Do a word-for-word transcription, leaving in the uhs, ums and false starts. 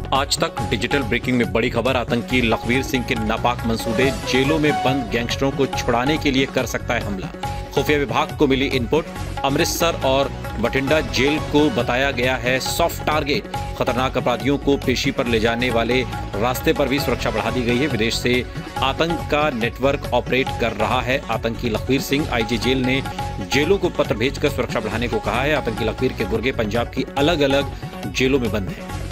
आज तक digital breaking में बड़ी खबर। आतंकी लखवीर सिंह के नापाक मंसूबे, जेलों में बंद गैंगस्टरों को छुड़ाने के लिए कर सकता है हमला। खुफिया विभाग को मिली इनपुट। अमृतसर और बठिंडा जेल को बताया गया है सॉफ्ट टारगेट। खतरनाक अपराधियों को पेशी पर ले जाने वाले रास्ते पर भी सुरक्षा बढ़ा दी गई है। विदेश से आतंक का नेटवर्क ऑपरेट कर रहा है आतंकी लखवीर सिंह। आईजी जेल ने जेलों को पत्र भेजकर सुरक्षा बढ़ाने को कहा है। आतंकी लखवीर के गुर्गे पंजाब की अलग अलग जेलों में बंद हैं।